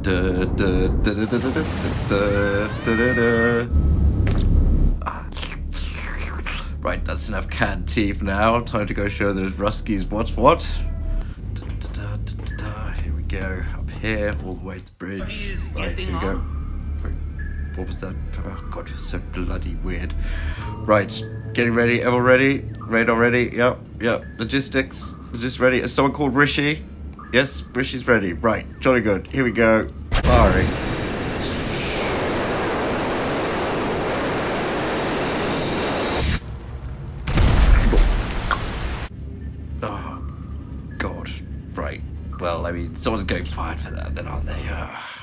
Right, that's enough canned teeth now. Time to go show those Ruskies what's what. Here we go. Up here, all the way to the bridge. Right, here we go. What was that? Oh god, you're so bloody weird. Right, getting ready. Everyone ready? Radar ready? Yep. Logistics. Just ready. Is someone called Rishi? Yes, Rishi's ready. Right, jolly good. Here we go. Firing. Oh god. Right. Well, I mean, someone's getting fired for that, then, aren't they?